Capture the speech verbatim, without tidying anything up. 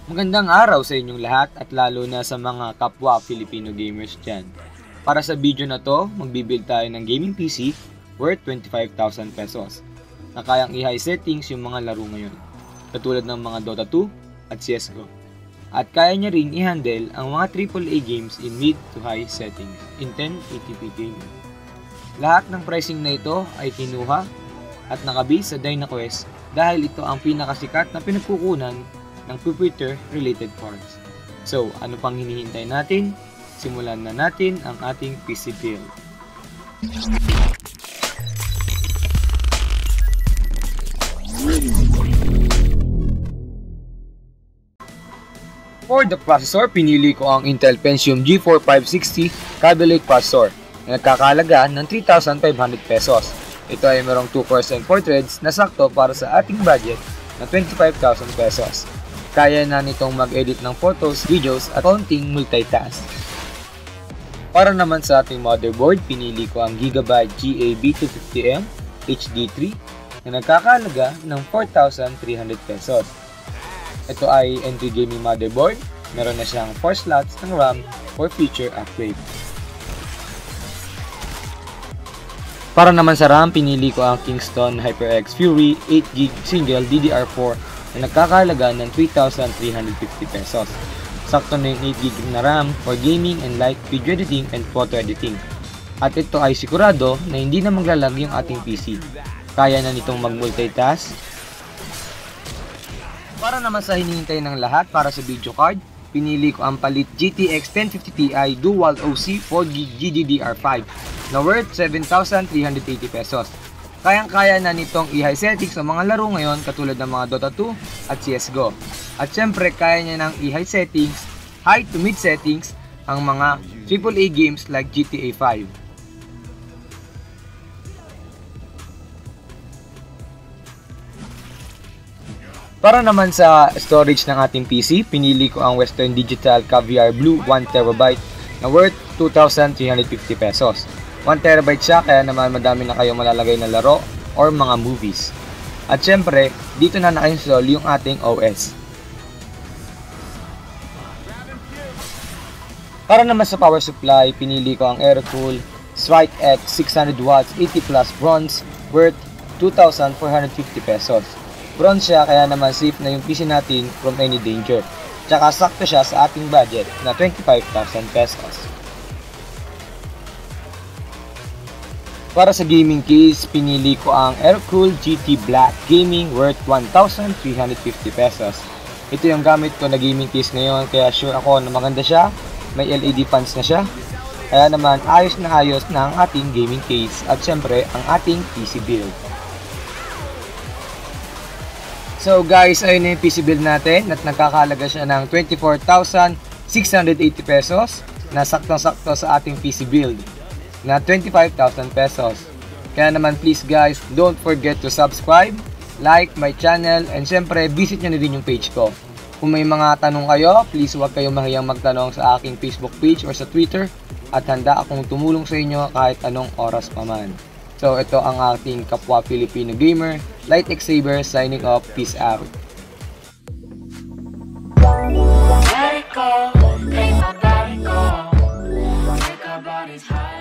Magandang araw sa inyong lahat at lalo na sa mga kapwa Filipino gamers dyan. Para sa video na to, magbibuild tayo ng gaming P C worth twenty-five thousand pesos na kayang i-high settings yung mga laro ngayon, katulad ng mga Dota two at C S G O. At kaya niya ring i-handle ang mga triple A games in mid to high settings in ten eighty p gaming. Lahat ng pricing na ito ay kinuha at nakabase sa DynaQuest dahil ito ang pinakasikat na pinagkukunan ng computer related parts. So, ano pang hinihintay natin? Simulan na natin ang ating P C build. For the processor, pinili ko ang Intel Pentium G four five sixty Kaby Lake processor na nagkakahalaga ng three thousand five hundred pesos. Ito ay merong two percent core threads na sakto para sa ating budget na twenty-five thousand pesos. Kaya na nitong mag-edit ng photos, videos at konting multitask. Para naman sa ating motherboard, pinili ko ang Gigabyte G A B two fifty M H D three na nagkakahalaga ng four thousand three hundred pesos. Ito ay entry gaming motherboard, meron na siyang four slots ng RAM for future upgrade. Para naman sa RAM, pinili ko ang Kingston HyperX Fury eight gig single D D R four na nagkakahalaga ng three thousand three hundred fifty pesos. Sakto na yung eight gig na RAM for gaming and light video editing and photo editing. At ito ay sigurado na hindi na maglalag yung ating P C. Kaya na nitong mag-multitask. Para naman sa hinihintay ng lahat para sa video card, pinili ko ang Palit G T X ten fifty Ti Dual O C four gig G D D R five na worth seven thousand three hundred eighty pesos. Kayang-kaya na nitong i-high settings sa mga laro ngayon katulad ng mga Dota two at C S G O. At syempre kaya niya ng i-high settings, high to mid settings ang mga triple A games like G T A five. Para naman sa storage ng ating P C, pinili ko ang Western Digital Caviar Blue one terabyte na worth two thousand three hundred fifty pesos. one terabyte siya kaya naman madami na kayong malalagay na laro or mga movies. At syempre, dito na naka-install yung ating O S. Para naman sa power supply, pinili ko ang Aerocool Strike X six hundred watts eighty plus bronze worth two thousand four hundred fifty pesos. Bronze siya kaya naman safe na yung P C natin from any danger. Tsaka sakto siya sa ating budget na twenty-five thousand pesos. Para sa gaming case, pinili ko ang Aerocool G T Black Gaming worth one thousand three hundred fifty pesos. Ito yung gamit ko na gaming case ngayon kaya sure ako na maganda siya. May L E D fans na siya. Kaya naman ayos na ayos na ang ating gaming case at syempre ang ating P C build. So guys, ayun na yung P C build natin at nagkakahalaga siya ng twenty-four thousand six hundred eighty pesos na saktong-sakto sa ating P C build na twenty-five thousand pesos. Kaya naman please guys, don't forget to subscribe, like my channel, and syempre visit nyo na din yung page ko. Kung may mga tanong kayo, please huwag kayong mahiyang magtanong sa aking Facebook page or sa Twitter at handa akong tumulong sa inyo kahit anong oras pa man. So ito ang ating kapwa Filipino gamer, Light X Saber signing off. Peace out. Let it go, make my body go, make our bodies high.